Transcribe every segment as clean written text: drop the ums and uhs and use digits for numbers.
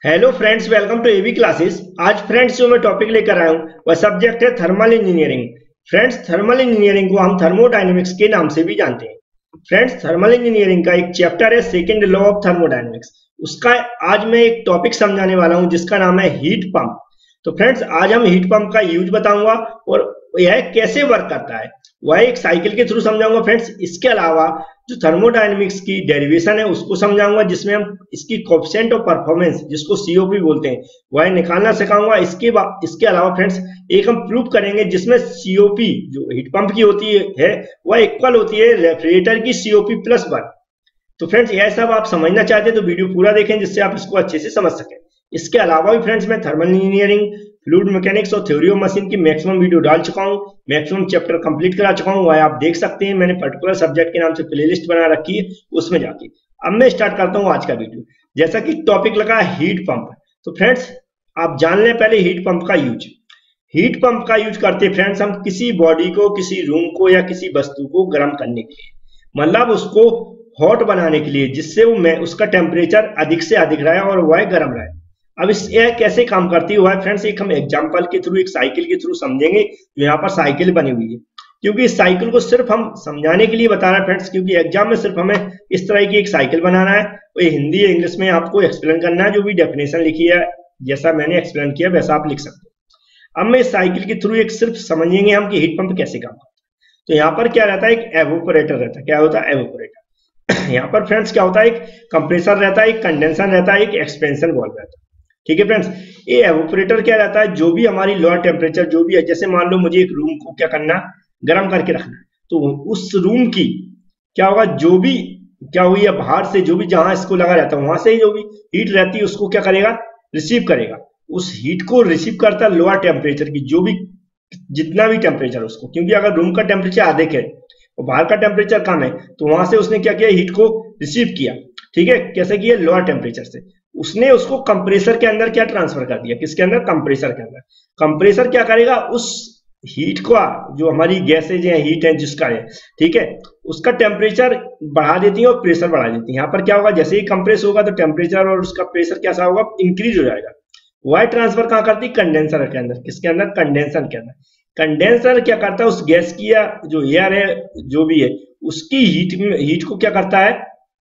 Hello friends, welcome to AB classes. आज friends जो मैं टॉपिक लेकर आया हूँ वह सब्जेक्ट है thermal engineering. Friends, thermal engineering को हम थर्मोडायनेमिक्स के नाम से भी जानते हैं। फ्रेंड्स, थर्मल इंजीनियरिंग का एक चैप्टर है सेकंड लॉ ऑफ थर्मोडायनेमिक्स। उसका आज मैं एक टॉपिक समझाने वाला हूँ जिसका नाम है हीट पंप। तो फ्रेंड्स, आज हम हीट पंप का यूज बताऊंगा और यह कैसे वर्क करता है वह एक साइकिल के थ्रू समझाऊंगा। फ्रेंड्स, इसके अलावा जो थर्मोडायनेमिक्स की डेरिवेशन है उसको समझाऊंगा, जिसमें हम इसकी कोएफिशिएंट ऑफ परफॉर्मेंस जिसको सीओपी बोलते हैं वह निकालना सिखाऊंगा। इसके अलावा फ्रेंड्स एक हम प्रूव करेंगे जिसमें सीओपी जो हीट पंप की होती है वह इक्वल होती है रेफ्रिजरेटर की सीओपी प्लस 1। तो फ्रेंड्स, यह सब आप समझना चाहते हैं तो वीडियो पूरा देखें जिससे आप इसको अच्छे से समझ सकें। इसके अलावा भी फ्रेंड्स मैं थर्मल इंजीनियरिंग, फ्लूइड मैकेनिक्स और थ्योरी ऑफ मशीन की मैक्सिमम वीडियो डाल चुका हूं, मैक्सिमम चैप्टर कंप्लीट करा चुका हूं, वह आप देख सकते हैं। मैंने पर्टिकुलर सब्जेक्ट के नाम से प्लेलिस्ट बना रखी है, उसमें जाके अब मैं स्टार्ट करता हूं आज का वीडियो। जैसा कि टॉपिक लगा हीट पंप, तो फ्रेंड्स आप जान लें पहले हीट पंप का यूज। हीट पंप का यूज करते फ्रेंड्स हम किसी बॉडी को, किसी रूम को या किसी वस्तु को गर्म करने के लिए, मतलब उसको हॉट बनाने के लिए, जिससे वो उसका टेम्परेचर अधिक से अधिक रहे और वह गर्म रहे। अब यह कैसे काम करती है फ्रेंड्स एक हम एग्जांपल के थ्रू, एक साइकिल के थ्रू समझेंगे। जो यहाँ पर साइकिल बनी हुई है, क्योंकि इस साइकिल को सिर्फ हम समझाने के लिए बता रहे हैं फ्रेंड्स, क्योंकि एग्जाम में सिर्फ हमें इस तरह की एक साइकिल बनाना है और हिंदी या इंग्लिश में आपको एक्सप्लेन करना है। जो भी डेफिनेशन लिखी है जैसा मैंने एक्सप्लेन किया वैसा आप लिख सकते हैं। अब मैं इस साइकिल के थ्रू एक सिर्फ समझेंगे हम कि हीट पंप कैसे काम करता है। तो यहाँ पर क्या रहता है, एक एवोपरेटर रहता है। क्या होता है? एवोपरेटर। यहाँ पर फ्रेंड्स क्या होता है, एक कंप्रेसर रहता है, एक कंडेंसर रहता है, एक एक्सपेंशन वाल्व रहता है। ठीक है फ्रेंड्स, ये एवोपरेटर क्या रहता है, जो भी हमारी लोअर टेम्परेचर जो भी है, जैसे मान लो मुझे एक रूम को क्या करना, गर्म करके रखना है, तो उस रूम की क्या होगा, जो भी क्या हुई है बाहर से, जो भी जहां इसको लगा रहता है वहां से जो भी हीट रहती है उसको क्या करेगा, रिसीव करेगा। उस हीट को रिसीव करता है लोअर टेम्परेचर की, जो भी जितना भी टेम्परेचर उसको, क्योंकि अगर रूम का टेम्परेचर अधिक है और बाहर का टेम्परेचर कम है तो वहां से उसने क्या किया, हीट को रिसीव किया। ठीक है, कैसे किया, लोअर टेम्परेचर से। उसने उसको कंप्रेसर के अंदर क्या ट्रांसफर कर दिया, किसके अंदर, कंप्रेसर के अंदर। कंप्रेसर क्या करेगा, उस हीट को, जो हमारी गैसेज है, हीट है जिसका है, ठीक है, उसका टेम्परेचर बढ़ा देती है और प्रेशर बढ़ा देती है। यहाँ पर क्या होगा, जैसे ही कंप्रेस होगा तो टेम्परेचर और उसका प्रेशर कैसा होगा, इंक्रीज हो जाएगा। वह ट्रांसफर कहाँ करती है, कंडेंसर के अंदर। किसके अंदर, कंडेंसर के अंदर। कंडेंसर क्या करता है, उस गैस की या जो एयर है जो भी है उसकी हीट को क्या करता है,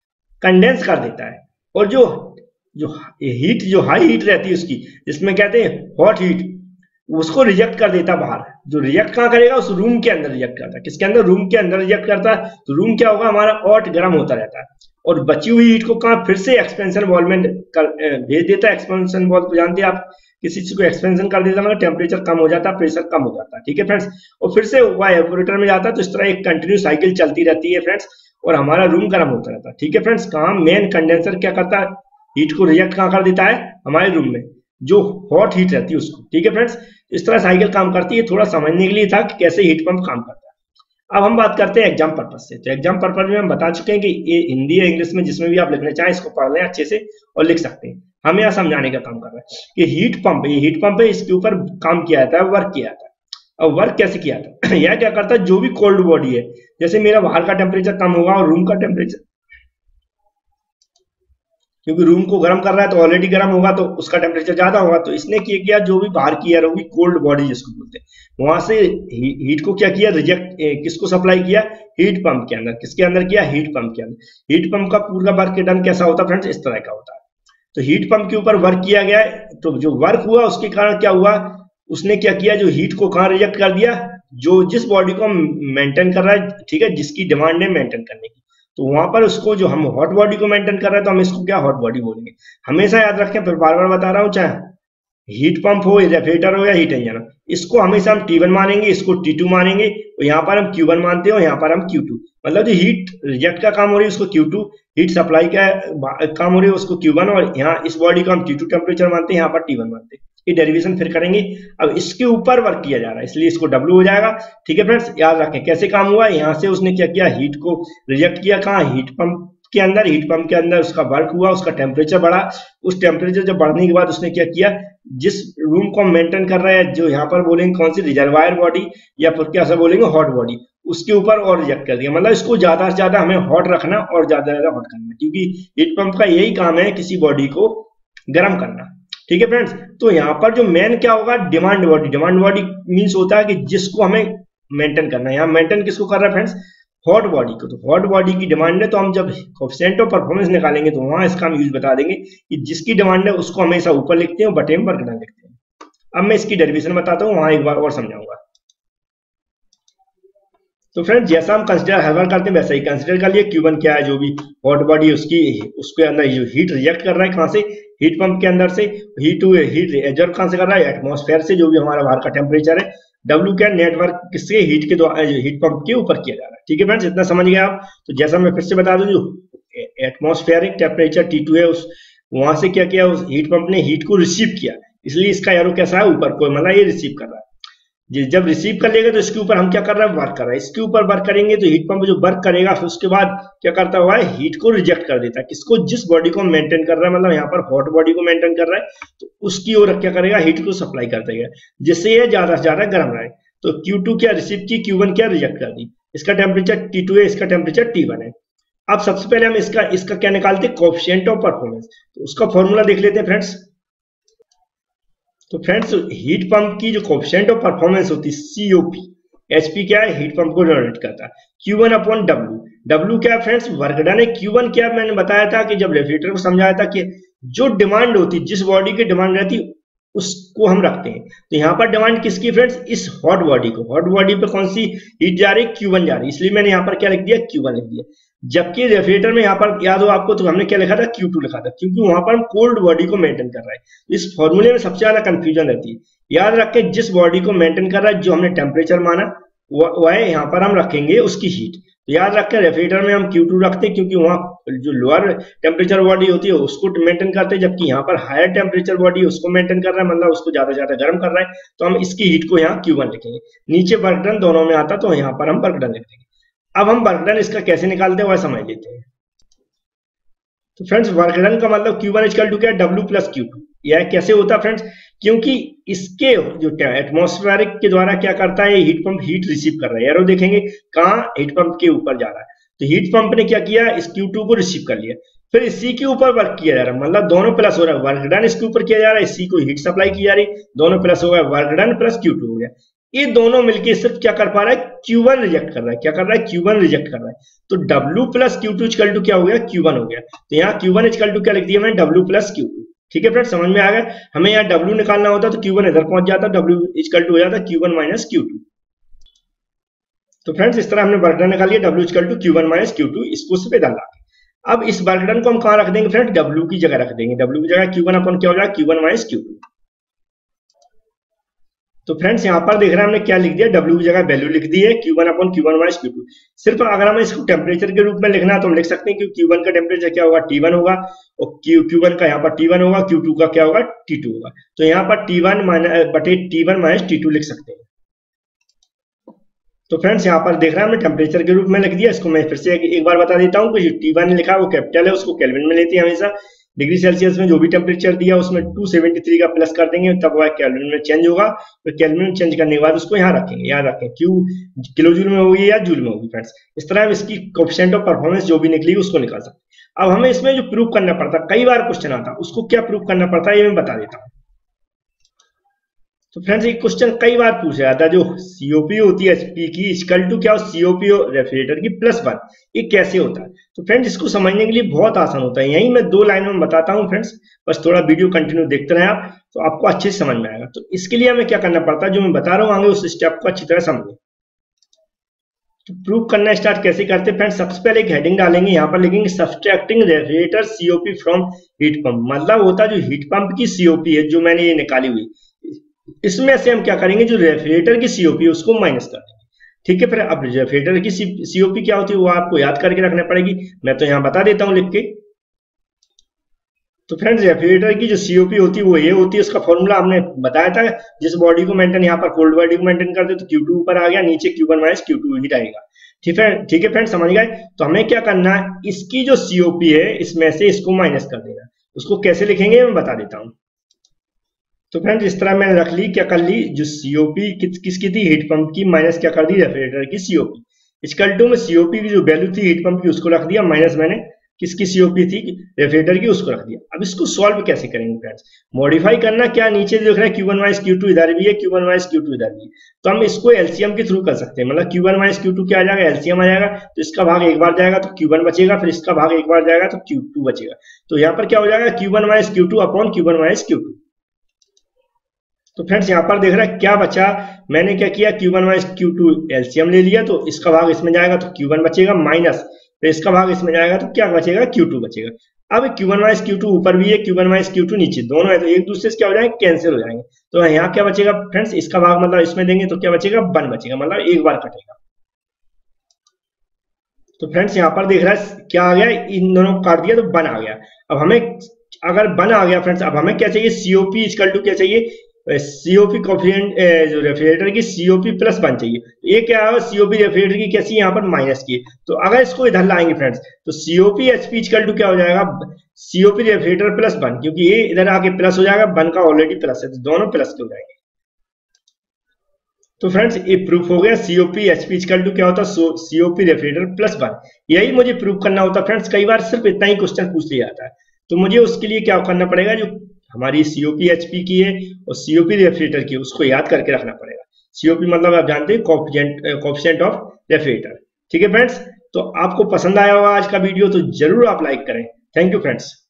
कंडेंस कर देता है। और जो हीट, जो हाई हीट रहती है उसकी, जिसमें कहते हैं हॉट हीट, उसको रिजेक्ट कर देता बाहर। जो रिजेक्ट कहाँ करेगा, उस रूम के अंदर रिजेक्ट करता है। किसके अंदर, रूम के अंदर रिजेक्ट करता है। तो रूम क्या होगा, हमारा हॉट गर्म होता रहता है और बची हुई हीट को कहाँ, फिर से एक्सपेंशन वॉल्व में भेज देता है। एक्सपेंशन वॉल्व जानते हैं आप, किसी चीज को एक्सपेंशन कर देता है, टेम्परेचर कम हो जाता है, प्रेशर कम हो जाता है। ठीक है फ्रेंड्स, और फिर से वह एवोपरेटर में जाता है। तो इस तरह एक कंटिन्यू साइकिल चलती रहती है फ्रेंड्स, और हमारा रूम गर्म होता रहता है। ठीक है फ्रेंड्स, कहाँ मेन कंडेंसर क्या करता है, हीट को रिजेक्ट कहाँ कर देता है, हमारे रूम में जो हॉट हीट रहती है उसको। ठीक है फ्रेंड्स, इस तरह साइकिल काम करती है। थोड़ा समझने के लिए था कि कैसे हीट पंप काम करता है। अब हम बात करते हैं एग्जाम पर्पज से। तो एग्जाम पर्पज में हम बता चुके हैं कि ये हिंदी या इंग्लिश में जिसमें भी आप लिखना चाहें इसको पढ़ लें अच्छे से और लिख सकते हैं। हम यहाँ समझाने का काम कर रहे हैं कि हीट पंप, ये हीट पंप है, इसके ऊपर काम किया जाता है, वर्क किया जाता है। और वर्क कैसे किया जाता है, यह क्या करता है, जो भी कोल्ड बॉडी है, जैसे मेरा बाहर का टेम्परेचर कम होगा और रूम का टेम्परेचर, क्योंकि रूम को गर्म कर रहा है तो ऑलरेडी गर्म होगा तो उसका टेम्परेचर ज्यादा होगा। तो इसने क्या किया, जो भी बाहर की एयर होगी, कोल्ड बॉडी जिसको बोलते हैं, वहां से हीट को क्या किया, रिजेक्ट, किसको सप्लाई किया, हीट पंप के अंदर। किसके अंदर किया, हीट पंप के अंदर। हीट पंप का पूरा वर्क डन कैसा होता है फ्रेंड्स, इस तरह का होता है। तो हीट पंप के ऊपर वर्क किया गया है, तो जो वर्क हुआ उसके कारण क्या हुआ, उसने क्या किया, जो हीट को कहाँ रिजेक्ट कर दिया, जो जिस बॉडी को मेंटेन कर रहा है, ठीक है, जिसकी डिमांड है मेंटेन करने की, तो वहां पर उसको, जो हम हॉट बॉडी को मेंटेन कर रहे हैं तो हम इसको क्या, हॉट बॉडी बोलेंगे। हमेशा याद रखें, फिर बार बार बता रहा हूं, चाहे हीट पंप हो, रेफ्रिजरेटर हो या हीट इंजन हो, इसको हमेशा हम T1 मानेंगे, इसको T2 मानेंगे, और यहाँ पर हम Q1 मानते हो, यहाँ पर हम Q2। मतलब जो हीट रिजेक्ट का काम हो रही है उसको Q2, हीट सप्लाई का काम हो रही है उसको Q1, और यहाँ इस बॉडी को हम T2 टेम्परेचर मानते हैं, यहाँ पर T1 मानते हैं। ये डेरिवेशन फिर करेंगे। अब इसके ऊपर वर्क किया जा रहा है इसलिए इसको W हो जाएगा। ठीक है फ्रेंड्स, याद रखें कैसे काम हुआ। यहाँ से उसने क्या किया, हीट को रिजेक्ट किया, कहाँ, हीट पंप के अंदर। हीट पंप के अंदर उसका वर्क हुआ, उसका टेम्परेचर बढ़ा। उस टेम्परेचर जब बढ़ने के बाद उसने क्या किया, जिस रूम को मेंटेन कर रहा है, जो यहाँ पर बोलेंगे कौन सी, रिजर्वायर बॉडी या फिर क्या बोलेंगे, हॉट बॉडी, उसके ऊपर और रिजेक्ट कर दिया। मतलब इसको ज्यादा से ज्यादा हमें हॉट रखना और ज्यादा से ज्यादा हॉट करना, क्योंकि हीट पंप का यही काम है किसी बॉडी को गर्म करना। ठीक है फ्रेंड्स, तो यहाँ पर जो मेन क्या होगा, demand body. Demand body means होता है कि जिसको हमें मेंटेन करना है। यहाँ मेंटेन किसको कर रहा है फ्रेंड्स, हॉट बॉडी को। तो हॉट बॉडी की डिमांड है, तो हम जब कोएफिशिएंट ऑफ परफॉर्मेंस निकालेंगे तो वहां इसका हम यूज बता देंगे कि जिसकी डिमांड है उसको हमेशा ऊपर लिखते हैं, बटे में वर्क डन लिखते हैं। अब मैं इसकी डेरिवेशन बताता हूँ, वहां एक बार और समझाऊंगा। तो फ्रेंड्स, जैसा हम कंसिडर हर बार करते हैं वैसा ही कंसिडर कर लिए। Q1 क्या है, जो भी हॉट बॉडी उसकी उसके अंदर जो हीट रिजेक्ट कर रहा है, कहां से, हीट पंप के अंदर से। हीट एब्जॉर्ब कहां से कर रहा है, एटमॉस्फेयर से, जो भी हमारा बाहर का टेम्परेचर है। W क्या, नेटवर्क किससे, हीट के द्वारा, हीट पंप के ऊपर किया जा रहा है। ठीक है फ्रेंड्स, इतना समझ गए आप। तो जैसा मैं फिर से बता दूं, जो एटमॉस्फेरिक टेम्परेचर T2 है, उस वहां से क्या किया, उस हीट पंप ने हीट को रिसीव किया, इसलिए इसका एरो कैसा है, ऊपर को, मतलब ये रिसीव कर रहा है। जब रिसीव कर लेगा तो इसके ऊपर हम क्या कर रहे हैं, वर्क कर रहे हैं। इसके ऊपर वर्क करेंगे तो हीट पंप जो वर्क करेगा, फिर उसके बाद क्या करता हुआ है, हीट को रिजेक्ट कर देता है। किसको, जिस बॉडी को मेंटेन कर रहा है, मतलब यहाँ पर हॉट बॉडी को मेंटेन कर रहा है, तो उसकी ओर क्या करेगा, हीट को सप्लाई कर देगा, जिससे ये ज्यादा से ज्यादा गर्म रहे। तो Q2 क्या रिसीव की, Q1 क्या रिजेक्ट कर दी। इसका टेम्परेचर T2 है, इसका टेम्परेचर T1 है। अब सबसे पहले हम इसका क्या निकालते हैं, कोएफिशिएंट ऑफ परफॉर्मेंस। तो उसका फॉर्मूला देख लेते हैं फ्रेंड्स। तो फ्रेंड्स, हीट पंप की जो कोएफिशिएंट ऑफ परफॉर्मेंस होती है, COP, HP क्या है, हीट पंप को जनरेट करता है, Q1 अपॉन W। W क्या है फ्रेंड्स, वर्क डन है। Q1 क्या, मैंने बताया था कि जब रेफ्रिजरेटर को समझाया था कि जो डिमांड होती है, जिस बॉडी की डिमांड रहती है उसको हम रखते हैं। तो यहाँ पर डिमांड किसकी फ्रेंड्स, इस हॉट बॉडी को। हॉट बॉडी पे कौन सी हीट जा रही है, Q1 जा रही है, इसलिए मैंने यहाँ पर क्या लिख दिया, Q1 लिख दिया। जबकि रेफ्रिजरेटर में यहाँ पर याद हो आपको, तो हमने क्या लिखा था, Q2 लिखा था, क्योंकि वहां पर हम कोल्ड बॉडी को मेंटेन कर रहा है। इस फॉर्मूले में सबसे ज्यादा कंफ्यूजन रहती है। याद रखें, जिस बॉडी को मेंटेन कर रहा है, जो हमने टेम्परेचर माना, वह यहाँ पर हम रखेंगे उसकी हीट। तो याद रखें, रेफ्रिजरेटर में हम Q2 रखते हैं, क्योंकि वहां जो लोअर टेम्परेचर बॉडी होती है उसको मेंटेन करते हैं, जबकि यहाँ पर हायर टेम्परेचर बॉडी उसको मेंटेन कर रहा है, मतलब उसको ज्यादा से ज्यादा गर्म कर रहा है। तो हम इसकी हीट को यहाँ Q1 लिखेंगे। नीचे वर्क डन दोनों में आता, तो यहाँ पर हम वर्क डन लिख देंगे। अब हम वर्क डन इसका कैसे निकालते हैं वह समझ लेते हैं। तो फ्रेंड्स, वर्क डन का मतलब Q1 इक्वल टू क्या है, W प्लस Q2। यह कैसे होता है फ्रेंड्स, क्योंकि इसके जो एटमॉस्फेरिक के द्वारा क्या करता है, हीट पंप हीट रिसीव कर रहा है। एरो देखेंगे कहाँ, हीट पंप के ऊपर जा रहा है। तो हीट पंप ने क्या किया, इस Q2 को रिसीव कर लिया, फिर इसी के ऊपर वर्क किया जा रहा है, मतलब दोनों प्लस हो रहा है। वर्क डन इसके ऊपर किया जा रहा है, इसी को हीट सप्लाई की जा रही, दोनों प्लस हो गया, वर्क डन प्लस Q2 हो गया। ये दोनों मिलके सिर्फ क्या कर पा रहा है, Q1 रिजेक्ट कर रहा है। क्या कर रहा है, Q1 रिजेक्ट कर रहा है। तो W plus Q2 equal to क्या हो गया, Q1 हो गया। तो यहाँ Q1 इक्वल टू क्या लिख दिया मैंने, W प्लस Q2। ठीक है फ्रेंड्स, समझ में आ गया। हमें यहाँ W निकालना होता तो Q1 इधर पहुंच जाता, W इक्वल टू हो जाता Q1 माइनस Q2। तो फ्रेंड्स, इस तरह हमने वर्क डन निकाल लिया, W equal to Q1 minus Q2, इसको उस पे डाला। अब इस वर्क डन को हम कहाँ रख देंगे फ्रेंड्स, W की जगह रख देंगे। W की जगह Q1 अपन क्या हो जाएगा, Q1 माइनस Q2। तो फ्रेंड्स, यहाँ पर देख रहे हैं हमने क्या लिख दिया, W की जगह वैल्यू लिख दी है, Q1 upon Q1 minus Q2। सिर्फ अगर हमें इसको टेम्परेचर के रूप में लिखना है तो हम लिख सकते हैं कि Q1 का टेम्परेचर क्या होगा, T1 होगा, और Q1 का यहाँ पर T1 होगा, Q2 का क्या होगा, T2 होगा। तो यहाँ पर T1 बटे T1 माइनस T2 लिख सकते हैं। तो फ्रेंड्स, यहाँ पर देख रहे हैं हमने टेम्परेचर के रूप में लिख दिया। इसको मैं फिर से एक बार बता देता हूँ कि जो T1 लिखा है वो कैपिटल है, उसको केल्विन में लेते हैं हमेशा। डिग्री सेल्सियस में जो भी टेम्परेचर दिया उसमें 273 का प्लस कर देंगे, तब वह केल्विन में चेंज होगा। तो केल्विन में चेंज करने के बाद उसको यहाँ रखेंगे। याद रखें, क्यू किलो जूल में होगी या जूल में होगी फ्रेंड्स। इस तरह हम इसकी कोएफिशिएंट ऑफ परफॉर्मेंस जो भी निकली उसको निकाल सकते हैं। अब हमें इसमें जो प्रूव करना पड़ता, कई बार क्वेश्चन आता, उसको क्या प्रूव करना पड़ता है ये मैं बता देता हूँ। तो फ्रेंड्स, एक क्वेश्चन कई बार पूछा जाता है, जो सीओपी होती है एचपी की इक्वल टू क्या, सीओपी रेफ्रिजरेटर की +1, ये कैसे होता है। तो फ्रेंड्स, इसको समझने के लिए बहुत आसान होता है, यही मैं 2 लाइनों में बताता हूँ फ्रेंड्स, बस थोड़ा वीडियो कंटिन्यू देखते रहे आप, तो आपको अच्छे से समझ में आएगा। तो इसके लिए हमें क्या करना पड़ता है, जो मैं बता रहा हूँ आगे उस स्टेप को अच्छी तरह समझें। तो प्रूव करना स्टार्ट कैसे करते हैं फ्रेंड्स, सबसे पहले एक हेडिंग डालेंगे, यहाँ पर लिखेंगे subtracting refrigerator COP from heat pump. मतलब होता है जो हीट पंप की सीओपी है, जो मैंने ये निकाली हुई, इसमें से हम क्या करेंगे, जो रेफ्रिजरेटर की सीओपी है उसको माइनस कर देंगे। ठीक है, फिर अब रेफ्रिजरेटर की सीओपी क्या होती है वो आपको याद करके रखना पड़ेगी, मैं तो यहाँ बता देता हूँ लिख के। तो फ्रेंड्स, रेफ्रिजरेटर की जो सीओपी होती है वो ये होती है, उसका फॉर्मूला हमने बताया था, जिस बॉडी को मेंटेन, यहाँ पर कोल्ड बॉडी को मेंटेन करते तो Q2 ऊपर आ गया, नीचे Q1 माइनस Q2 हीट आएगा। ठीक है फ्रेंड्स, समझ गए। तो हमें क्या करना है, इसकी जो सीओपी है इसमें से इसको माइनस कर देना। उसको कैसे लिखेंगे मैं बता देता हूँ। तो फ्रेंड्स, इस तरह मैंने रख ली, क्या कर ली, जो सीओपी किसकी थी, हीट पंप की, माइनस क्या कर दी, रेफ्रिजरेटर की सीओपी। इक्वल टू में सीओपी की जो वैल्यू थी हीट पंप की उसको रख दिया, माइनस मैंने किसकी सीओपी थी, रेफ्रिजरेटर की, उसको रख दिया। अब इसको सॉल्व कैसे करेंगे फ्रेंड्स, मॉडिफाई करना क्या, नीचे जो दिख रहा है Q1 माइनस Q2 इधर भी है, Q1 माइनस Q2 इधर भी है, तो हम इसको एलसीएम के थ्रू कर सकते हैं। मतलब Q1 माइनस Q2 क्या आ जाएगा, एलसीएम आ जाएगा, तो इसका भाग एक बार जाएगा तो Q1 बचेगा, फिर इसका भाग एक बार जाएगा तो Q2 बचेगा। तो यहाँ पर क्या हो जाएगा, Q1 minus Q2 upon Q1 minus Q2। तो फ्रेंड्स यहाँ पर देख रहा है क्या बचा, मैंने क्या किया, Q1 माइनस Q2 एलसीएम ले लिया, तो इसका भाग इसमें जाएगा तो Q1 बचेगा, माइनस फिर इसका भाग इसमें जाएगा तो क्या बचेगा, Q2 बचेगा। अब Q1 माइनस Q2 ऊपर भी है, Q1 माइनस Q2 नीचे, दोनों है तो एक दूसरे से क्या हो जाएंगे, कैंसिल हो जाएंगे। तो यहाँ क्या बचेगा फ्रेंड्स, इसका भाग मतलब इसमें देंगे तो क्या बचेगा, 1 बचेगा, मतलब एक बार कटेगा। तो फ्रेंड्स यहाँ पर देख रहा है क्या आ गया, इन दोनों को काट दिया तो 1 आ गया। अब हमें अगर 1 आ गया फ्रेंड्स, अब हमें क्या चाहिए, सीओपी इक्वल टू क्या चाहिए, सीओपी कोफिशिएंट जो रेफ्रिजरेटर की सीओपी प्लस 1 चाहिए। ये क्या है, सीओपी रेफ्रिजरेटर की कैसी यहाँ पर माइनस की, तो अगर इसको इधर लाएंगे फ्रेंड्स तो सीओपी एचपी इक्वल टू क्या हो जाएगा, सीओपी रेफ्रिजरेटर प्लस 1, क्योंकि ये इधर आके प्लस हो जाएगा, 1 का ऑलरेडी प्लस है, तो दोनों प्लस के हो जाएंगे। तो फ्रेंड्स ये प्रूफ हो गया, सीओपी एचपी इक्वल टू क्या होता है, सीओपी रेफ्रिजरेटर प्लस 1। यही मुझे प्रूफ करना होता फ्रेंड्स, कई बार सिर्फ इतना ही क्वेश्चन पूछ लिया जाता है, तो मुझे उसके लिए क्या करना पड़ेगा, जो हमारी सीओपी एचपी की है और सीओपी रेफ्रिजरेटर की, उसको याद करके रखना पड़ेगा। सीओपी मतलब आप जानते हैं कोएफिशिएंट ऑफ रेफ्रिजरेटर। ठीक है फ्रेंड्स, तो आपको पसंद आया होगा आज का वीडियो, तो जरूर आप लाइक करें। Thank you friends.